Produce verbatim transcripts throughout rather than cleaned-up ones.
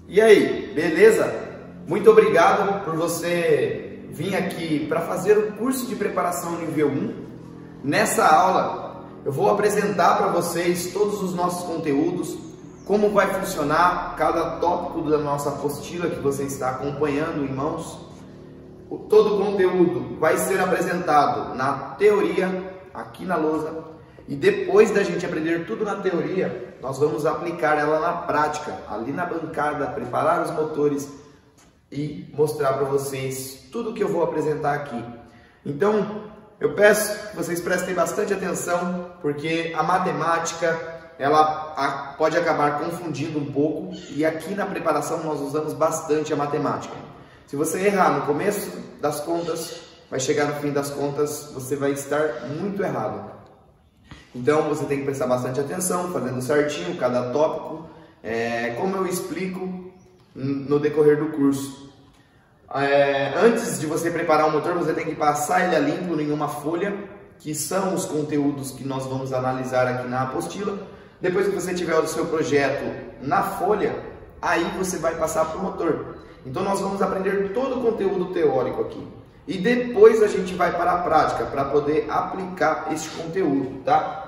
E aí, beleza? Muito obrigado por você vir aqui para fazer o curso de preparação nível um. Nessa aula eu vou apresentar para vocês todos os nossos conteúdos, como vai funcionar cada tópico da nossa apostila que você está acompanhando em mãos. Todo o conteúdo vai ser apresentado na teoria, aqui na lousa, e depois da gente aprender tudo na teoria, nós vamos aplicar ela na prática, ali na bancada, preparar os motores e mostrar para vocês tudo que eu vou apresentar aqui. Então, eu peço que vocês prestem bastante atenção, porque a matemática, ela pode acabar confundindo um pouco, e aqui na preparação nós usamos bastante a matemática. Se você errar no começo das contas, vai chegar no fim das contas, você vai estar muito errado. Então você tem que prestar bastante atenção, fazendo certinho cada tópico, é, como eu explico no decorrer do curso. É, antes de você preparar o motor, você tem que passar ele a limpo em uma folha, que são os conteúdos que nós vamos analisar aqui na apostila. Depois que você tiver o seu projeto na folha, aí você vai passar para o motor. Então nós vamos aprender todo o conteúdo teórico aqui. E depois a gente vai para a prática, para poder aplicar esse conteúdo, tá?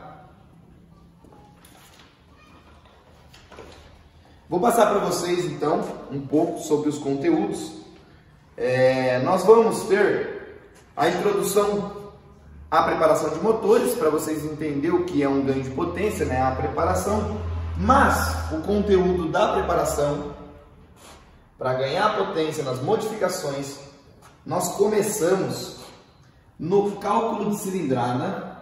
Vou passar para vocês, então, um pouco sobre os conteúdos. É, nós vamos ter a introdução à preparação de motores, para vocês entenderem o que é um ganho de potência, né? A preparação. Mas o conteúdo da preparação, para ganhar potência nas modificações, nós começamos no cálculo de cilindrada.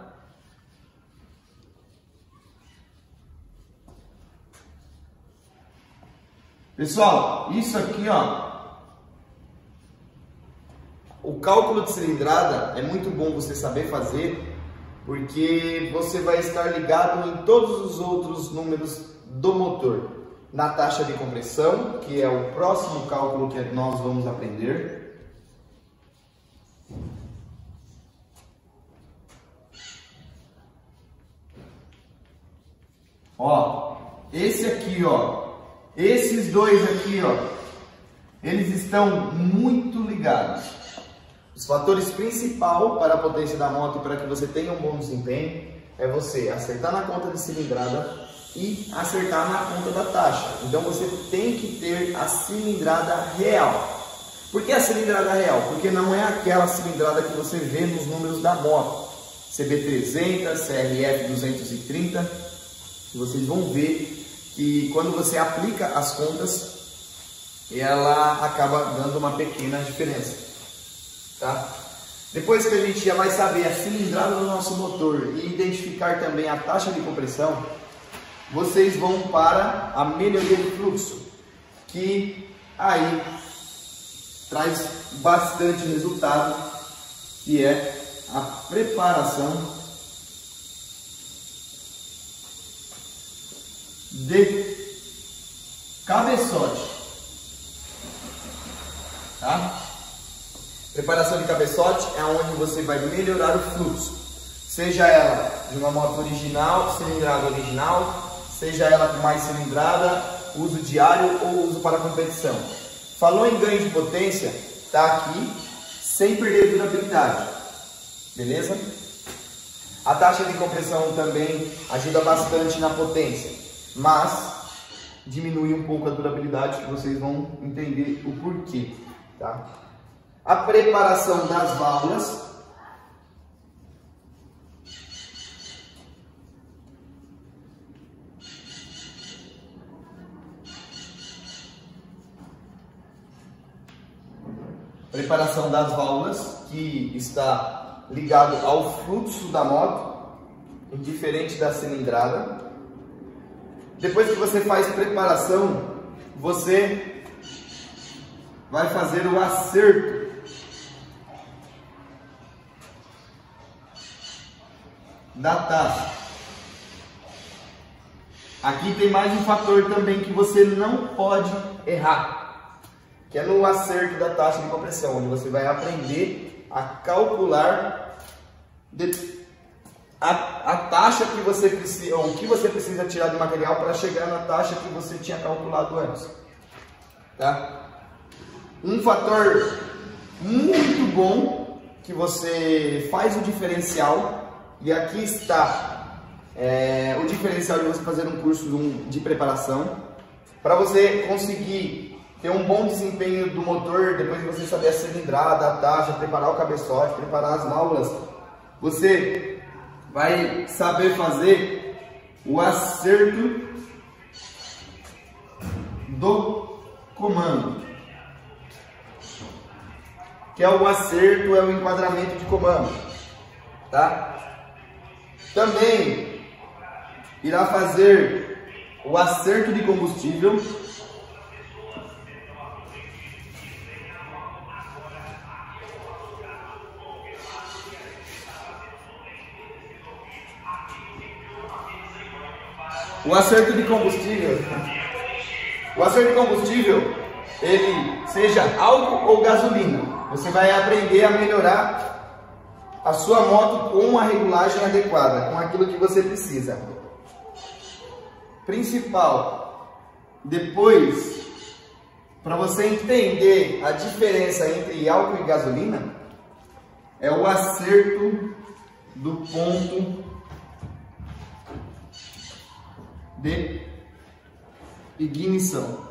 Pessoal, isso aqui, ó, o cálculo de cilindrada é muito bom você saber fazer, porque você vai estar ligado em todos os outros números do motor. Na taxa de compressão, que é o próximo cálculo que nós vamos aprender. Ó, esse aqui, ó, esses dois aqui, ó, eles estão muito ligados. Os fatores principais para a potência da moto e para que você tenha um bom desempenho é você acertar na conta de cilindrada e acertar na conta da taxa. Então você tem que ter a cilindrada real. Por que a cilindrada real? Porque não é aquela cilindrada que você vê nos números da moto. C B trezentos, C R F duzentos e trinta. Vocês vão ver que quando você aplica as contas, ela acaba dando uma pequena diferença, tá? Depois que a gente já vai saber a cilindrada do nosso motor e identificar também a taxa de compressão, vocês vão para a melhoria de fluxo, que aí traz bastante resultado, que é a preparação de cabeçote, tá? Preparação de cabeçote é onde você vai melhorar o fluxo, seja ela de uma moto original, cilindrada original, seja ela com mais cilindrada, uso diário ou uso para competição. Falou em ganho de potência, tá aqui, sem perder durabilidade, beleza? A taxa de compressão também ajuda bastante na potência, mas diminui um pouco a durabilidade, que vocês vão entender o porquê, tá? A preparação das válvulas. Preparação das válvulas, que está ligado ao fluxo da moto, diferente da cilindrada. Depois que você faz preparação, você vai fazer o acerto da taxa. Aqui tem mais um fator também que você não pode errar, que é no acerto da taxa de compressão, onde você vai aprender a calcular de, a, a taxa que você precisa, ou o que você precisa tirar do material para chegar na taxa que você tinha calculado antes. tá? Um fator muito bom que você faz o diferencial, e aqui está é, o diferencial de você fazer um curso de preparação, para você conseguir ter um bom desempenho do motor, depois de você saber a cilindrada, a taxa, preparar o cabeçote, preparar as válvulas, você vai saber fazer o acerto do comando, que é o acerto, é o enquadramento de comando, tá? Também irá fazer o acerto de combustível, o acerto de combustível, o acerto de combustível, ele seja álcool ou gasolina, você vai aprender a melhorar a sua moto com a regulagem adequada, com aquilo que você precisa. Principal, depois, para você entender a diferença entre álcool e gasolina, é o acerto do ponto de ignição,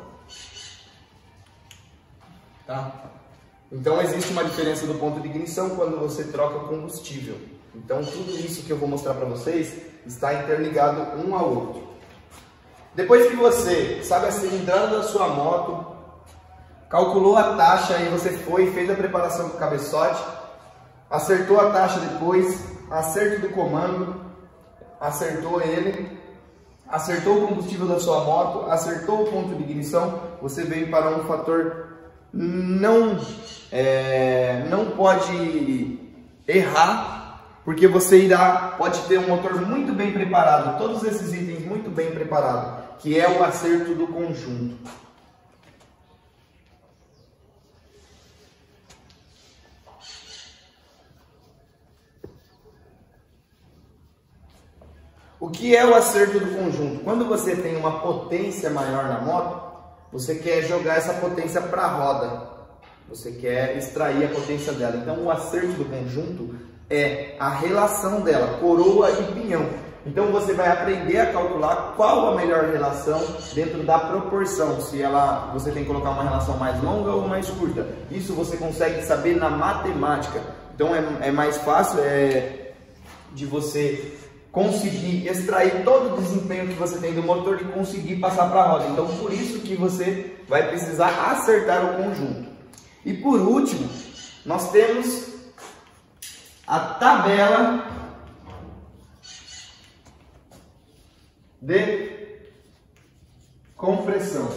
tá? Então existe uma diferença do ponto de ignição quando você troca combustível. Então tudo isso que eu vou mostrar para vocês está interligado um ao outro. Depois que você sabe a cilindrada da sua moto, calculou a taxa e você foi, fez a preparação do cabeçote, acertou a taxa depois, acerto do comando, acertou ele, acertou o combustível da sua moto, acertou o ponto de ignição, você vem para um fator não, é, não pode errar, porque você irá, pode ter um motor muito bem preparado, todos esses itens muito bem preparados, que é o acerto do conjunto. O que é o acerto do conjunto? Quando você tem uma potência maior na moto, você quer jogar essa potência para a roda, você quer extrair a potência dela. Então o acerto do conjunto é a relação dela, coroa e pinhão. Então você vai aprender a calcular qual a melhor relação dentro da proporção, se ela, você tem que colocar uma relação mais longa ou mais curta. Isso você consegue saber na matemática. Então é, é mais fácil é, de você conseguir extrair todo o desempenho que você tem do motor e conseguir passar para a roda. Então por isso que você vai precisar acertar o conjunto. E por último, nós temos a tabela de compressão.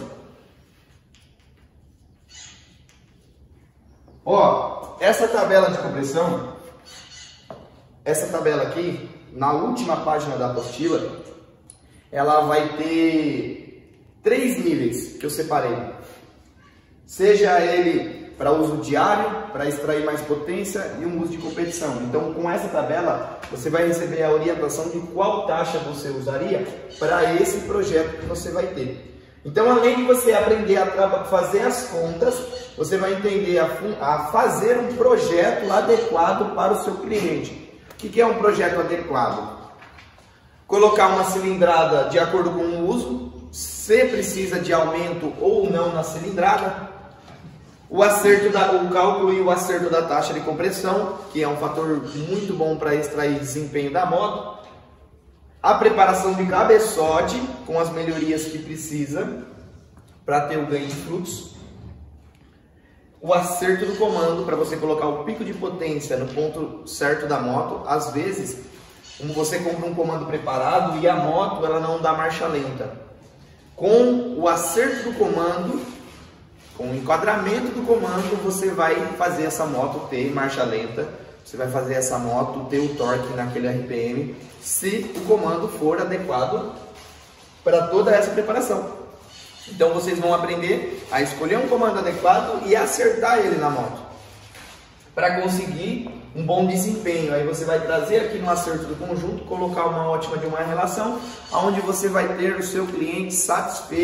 Ó, essa tabela de compressão, essa tabela aqui, na última página da apostila, ela vai ter três níveis que eu separei. Seja ele para uso diário, para extrair mais potência, e um uso de competição. Então, com essa tabela, você vai receber a orientação de qual taxa você usaria para esse projeto que você vai ter. Então, além de você aprender a fazer as contas, você vai entender a, a fazer um projeto adequado para o seu cliente. O que é um projeto adequado? Colocar uma cilindrada de acordo com o uso, se precisa de aumento ou não na cilindrada, o acerto da, o cálculo e o acerto da taxa de compressão, que é um fator muito bom para extrair desempenho da moto, a preparação de cabeçote com as melhorias que precisa para ter o ganho de fluxo, o acerto do comando para você colocar o pico de potência no ponto certo da moto. Às vezes, como você compra um comando preparado e a moto ela não dá marcha lenta, com o acerto do comando, com o enquadramento do comando, você vai fazer essa moto ter marcha lenta, você vai fazer essa moto ter o torque naquele R P M, se o comando for adequado para toda essa preparação. Então vocês vão aprender a escolher um comando adequado e acertar ele na moto, para conseguir um bom desempenho. Aí você vai trazer aqui no acerto do conjunto, colocar uma ótima de uma relação, onde você vai ter o seu cliente satisfeito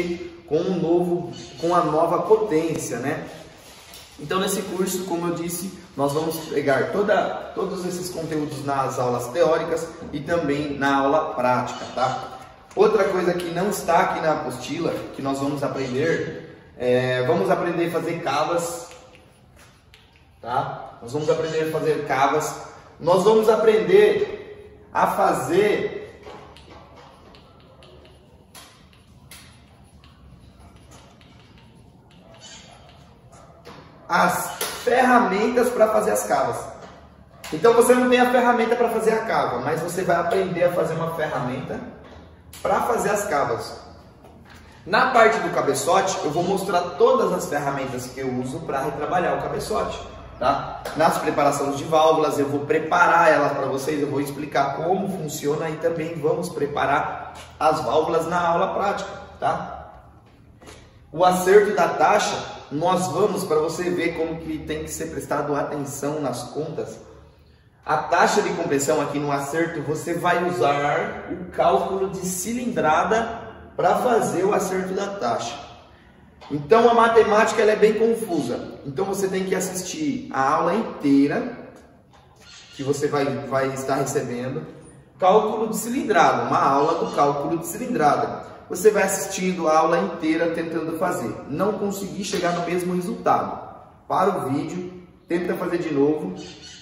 com um novo, com a nova potência, né? Então nesse curso, como eu disse, nós vamos pegar toda, todos esses conteúdos nas aulas teóricas e também na aula prática, tá? Outra coisa que não está aqui na apostila, que nós vamos aprender, é, vamos aprender a fazer cavas, tá? Nós vamos aprender a fazer cavas, nós vamos aprender a fazer as ferramentas para fazer as cavas. Então você não tem a ferramenta para fazer a cava, mas você vai aprender a fazer uma ferramenta para fazer as cavas. Na parte do cabeçote, eu vou mostrar todas as ferramentas que eu uso para retrabalhar o cabeçote, tá? Nas preparações de válvulas, eu vou preparar elas para vocês, eu vou explicar como funciona e também vamos preparar as válvulas na aula prática, tá? O acerto da taxa, nós vamos, para você ver como que tem que ser prestado atenção nas contas. A taxa de compressão aqui no acerto, você vai usar o cálculo de cilindrada para fazer o acerto da taxa. Então a matemática ela é bem confusa. Então você tem que assistir a aula inteira que você vai, vai estar recebendo. Cálculo de cilindrada, uma aula do cálculo de cilindrada. Você vai assistindo a aula inteira tentando fazer. Não conseguir chegar no mesmo resultado. Para o vídeo, tenta fazer de novo.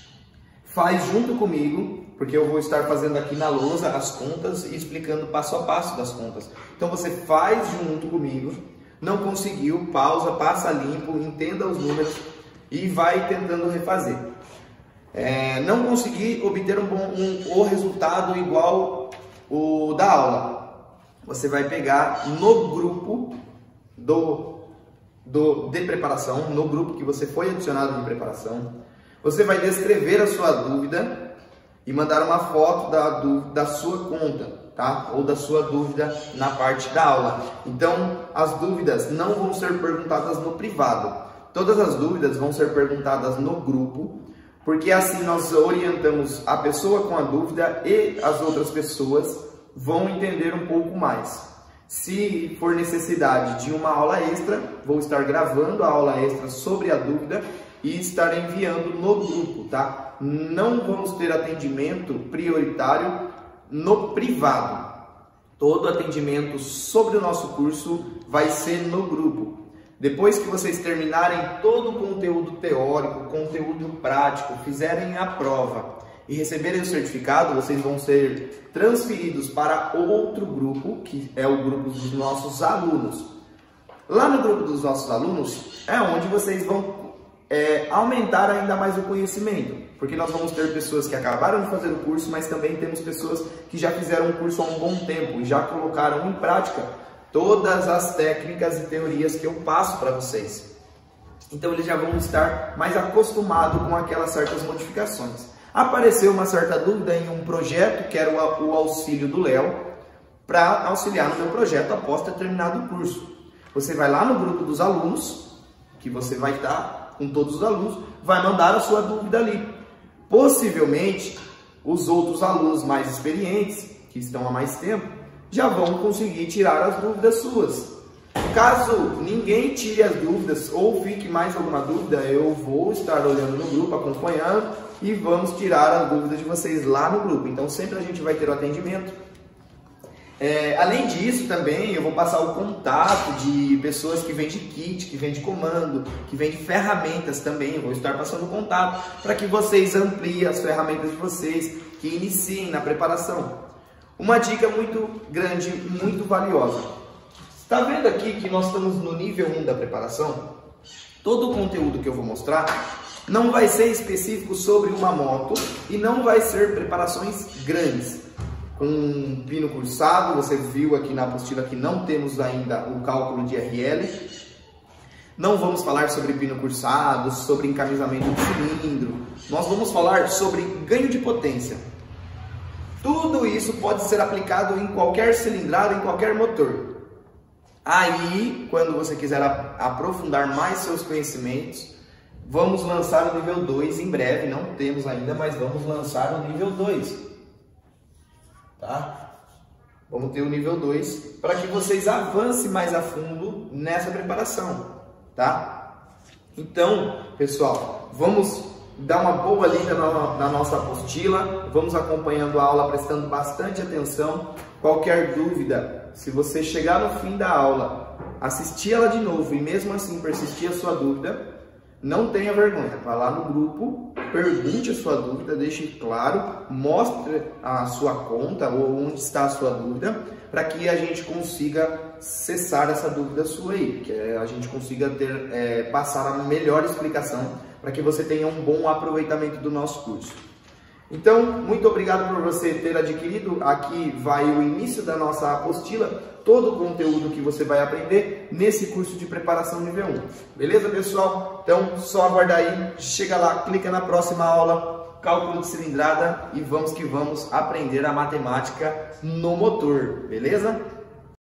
Faz junto comigo, porque eu vou estar fazendo aqui na lousa as contas e explicando passo a passo das contas. Então você faz junto comigo. Não conseguiu, pausa, passa limpo, entenda os números e vai tentando refazer. É, não conseguir obter um bom, um, o resultado igual o da aula. Você vai pegar no grupo do, do, de preparação, no grupo que você foi adicionado de preparação, você vai descrever a sua dúvida e mandar uma foto da, da sua conta, tá? Ou da sua dúvida na parte da aula. Então, as dúvidas não vão ser perguntadas no privado. Todas as dúvidas vão ser perguntadas no grupo, porque assim nós orientamos a pessoa com a dúvida e as outras pessoas vão entender um pouco mais. Se for necessidade de uma aula extra, vou estar gravando a aula extra sobre a dúvida e estar enviando no grupo, tá? Não vamos ter atendimento prioritário no privado. Todo atendimento sobre o nosso curso vai ser no grupo. Depois que vocês terminarem todo o conteúdo teórico, conteúdo prático, fizerem a prova e receberem o certificado, vocês vão ser transferidos para outro grupo, que é o grupo dos nossos alunos. Lá no grupo dos nossos alunos é onde vocês vão é, aumentar ainda mais o conhecimento, porque nós vamos ter pessoas que acabaram de fazer o curso, mas também temos pessoas que já fizeram o curso há um bom tempo e já colocaram em prática todas as técnicas e teorias que eu passo para vocês. Então eles já vão estar mais acostumados com aquelas certas modificações. Apareceu uma certa dúvida em um projeto, que era o auxílio do Léo, para auxiliar no meu projeto após ter terminado o curso. Você vai lá no grupo dos alunos, que você vai estar com todos os alunos, vai mandar a sua dúvida ali. Possivelmente, os outros alunos mais experientes, que estão há mais tempo, já vão conseguir tirar as dúvidas suas. Caso ninguém tire as dúvidas ou fique mais alguma dúvida, eu vou estar olhando no grupo, acompanhando e vamos tirar as dúvidas de vocês lá no grupo. Então sempre a gente vai ter o atendimento. É, além disso também eu vou passar o contato de pessoas que vendem kit, que vendem comando, que vendem ferramentas também. Eu vou estar passando o contato para que vocês ampliem as ferramentas de vocês, que iniciem na preparação. Uma dica muito grande, muito valiosa. Está vendo aqui que nós estamos no nível um da preparação? Todo o conteúdo que eu vou mostrar não vai ser específico sobre uma moto e não vai ser preparações grandes. Com um pino cursado, você viu aqui na apostila que não temos ainda o cálculo de R L. Não vamos falar sobre pino cursado, sobre encamisamento de cilindro. Nós vamos falar sobre ganho de potência. Tudo isso pode ser aplicado em qualquer cilindrada, em qualquer motor. Aí, quando você quiser aprofundar mais seus conhecimentos, vamos lançar o nível dois em breve. Não temos ainda, mas vamos lançar o nível dois. Tá? Vamos ter o nível dois para que vocês avancem mais a fundo nessa preparação, tá? Então, pessoal, vamos dar uma boa lida na, na nossa apostila, vamos acompanhando a aula, prestando bastante atenção. Qualquer dúvida, se você chegar no fim da aula, assistir ela de novo e mesmo assim persistir a sua dúvida, não tenha vergonha, vá lá no grupo, pergunte a sua dúvida, deixe claro, mostre a sua conta ou onde está a sua dúvida, para que a gente consiga cessar essa dúvida sua aí, que a gente consiga ter, é, passar a melhor explicação para que você tenha um bom aproveitamento do nosso curso. Então, muito obrigado por você ter adquirido. Aqui vai o início da nossa apostila, todo o conteúdo que você vai aprender nesse curso de preparação nível um. Beleza, pessoal? Então, só aguardar aí, chega lá, clica na próxima aula, cálculo de cilindrada e vamos que vamos aprender a matemática no motor, beleza?